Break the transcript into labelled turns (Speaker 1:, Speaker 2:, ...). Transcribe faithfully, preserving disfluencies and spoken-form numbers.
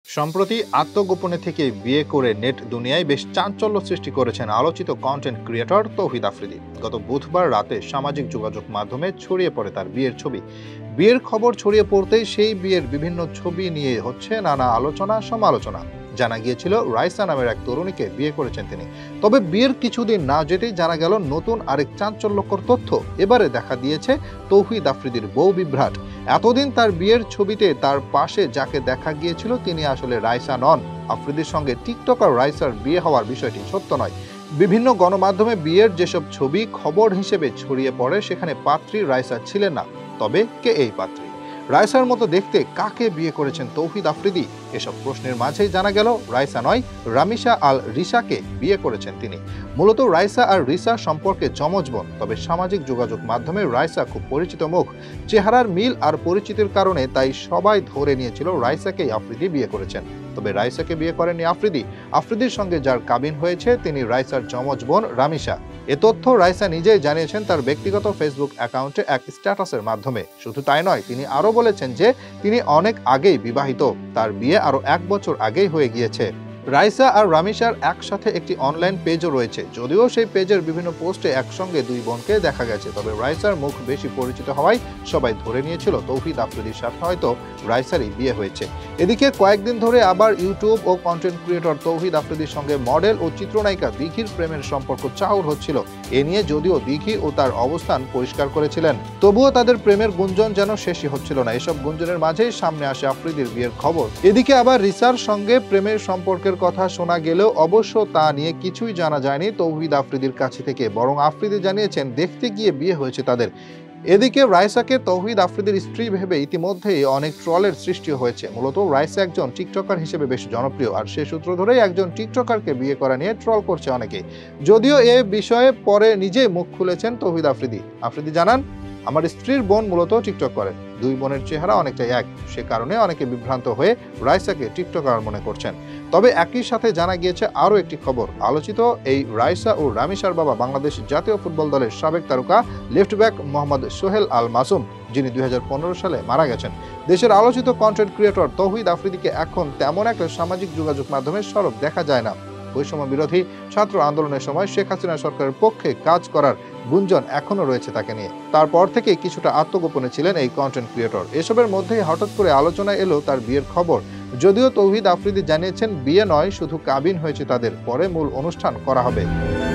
Speaker 1: সম্প্রতি আত্মগোপনে থেকে বিয়ে করে নেট দুনিয়ায় বেশ চাঞ্চল্য সৃষ্টি করেছেন আলোচিত কন্টেন্ট ক্রিয়েটর তৌহিদ আফ্রিদি। গত বুধবার রাতে সামাজিক যোগাযোগ মাধ্যমে ছড়িয়ে পড়ে তার বিয়ের ছবি। বিয়ের খবর ছড়িয়ে পড়তেই সেই বিয়ের বিভিন্ন ছবি নিয়ে হচ্ছে নানা আলোচনা সমালোচনা। জানা গিয়েছিল রাইসা নামের এক তরুণীকে বিয়ে করেছেন তিনি। তবে বিয়ের কিছুদিন না যেতেই জানা গেল নতুন আরেক চাঞ্চল্যকর তথ্য। এবারে দেখা দিয়েছে তৌহিদ আফ্রিদির বউ বিভ্রাট। এতদিন তার বিয়ের ছবিতে তার পাশে যাকে দেখা গিয়েছিল তিনি আসলে রাইসা নন। আফ্রিদির সঙ্গে টিকটকার রাইসার বিয়ে হওয়ার বিষয়টি সত্য নয়। বিভিন্ন গণমাধ্যমে বিয়ের যেসব ছবি খবর হিসেবে ছড়িয়ে পড়ে সেখানে পাত্রী রাইসা ছিলেন না। তবে কে এই পাত্রী? রাইসার মতো দেখতে কাকে বিয়ে করেছেন তৌহিদ আফ্রিদি? এসব প্রশ্নের মাঝেই জানা গেল রাইসা নয়, রামিশা আল রিসাকে বিয়ে করেছেন তিনি। মূলত রাইসা আর রিসা সম্পর্কে যমজ বোন। তবে সামাজিক যোগাযোগ মাধ্যমে রাইসা খুব পরিচিত মুখ। চেহারার মিল আর পরিচিতির কারণে তাই সবাই ধরে নিয়েছিল রাইসাকেই আফ্রিদি বিয়ে করেছেন। তবে রাইসাকে বিয়ে করেননি আফ্রিদি। আফ্রিদির সঙ্গে যার কাবিন হয়েছে তিনি রাইসার যমজ বোন রামিশা। এ তথ্য রাইসা নিজেই জানিয়েছেন তার ব্যক্তিগত ফেসবুক অ্যাকাউন্টে এক স্ট্যাটাসের মাধ্যমে। শুধু তাই নয়, তিনি আরও বলেছেন যে তিনি অনেক আগেই বিবাহিত, তার বিয়ে আরো এক বছর আগেই হয়ে গিয়েছে। রাইসা আর রামিশার একসাথে একটি অনলাইন পেজও রয়েছে, যদিও সেই পেজের বিভিন্ন পোস্টে একসঙ্গে দুই বোনকে দেখা গেছে। তবে রাইসার মুখ বেশি পরিচিত হওয়ায় সবাই ধরে নিয়েছিল তৌহিদ আফ্রিদির সাথে হয়তো রাইসারই বিয়ে হয়েছে। এদিকে কয়েকদিন ধরে আবার ইউটিউব ও কন্টেন্ট ক্রিয়েটর তৌহিদ আফ্রিদির সঙ্গে মডেল ও চিত্রনায়িকা দিঘির প্রেমের সম্পর্ক চাউর হচ্ছিল। এ নিয়ে যদিও দিঘি ও তার অবস্থান পরিষ্কার করেছিলেন, তবুও তাদের প্রেমের গুঞ্জন যেন শেষই হচ্ছিল না। এসব গুঞ্জনের মাঝেই সামনে আসে আফ্রিদির বিয়ের খবর। এদিকে আবার রিসার সঙ্গে প্রেমের সম্পর্কের কথা শোনা গেলেও অবশ্য তা নিয়ে কিছুই জানা যায়নি তৌহিদ আফ্রিদির কাছে থেকে, বরং আফ্রিদি জানিয়েছেন দেখতে গিয়ে বিয়ে হয়েছে তাদের। এদিকে রাইসাকে তৌহিদ আফ্রিদির স্ত্রী ভেবে ইতিমধ্যেই অনেক ট্রলের সৃষ্টি হয়েছে। মূলত রাইসা একজন টিকটকার হিসেবে বেশ জনপ্রিয়, আর সে সূত্র ধরেই একজন টিকটকারকে বিয়ে করা নিয়ে ট্রল করছে অনেকে। যদিও এ বিষয়ে পরে নিজেই মুখ খুলেছেন তৌহিদ আফ্রিদি। আফ্রিদি জানান, আমার স্ত্রীর বোন মূলত টিকটক করেন, দুই বোনের চেহারা অনেকটাই এক, সে কারণে অনেকে বিভ্রান্ত হয়ে রাইসাকে টিকটকার মনে করছেন। তবে একই সাথে জানা গিয়েছে আরও একটি খবর। আলোচিত এই রাইসা ও রামিশার বাবা বাংলাদেশ জাতীয় ফুটবল দলের সাবেক তারকা লেফট ব্যাক মোহাম্মদ সোহেল আল মাসুম, যিনি দুই হাজার পনেরো সালে মারা গেছেন। দেশের আলোচিত কন্টেন্ট ক্রিয়েটর তৌহিদ আফ্রিদিকে এখন তেমন একটা সামাজিক যোগাযোগ মাধ্যমে সরব দেখা যায় না। বৈষম্য বিরোধী ছাত্র আন্দোলনের সময় শেখ হাসিনা সরকারের পক্ষে কাজ করার গুঞ্জন এখনো রয়েছে তাকে নিয়ে। তারপর থেকে কিছুটা আত্মগোপনে ছিলেন এই কন্টেন্ট ক্রিয়েটর। এসবের মধ্যেই হঠাৎ করে আলোচনায় এলো তার বিয়ের খবর। যদিও তৌহিদ আফ্রিদি জানিয়েছেন বিয়ে নয়, শুধু কাবিন হয়েছে তাদের, পরে মূল অনুষ্ঠান করা হবে।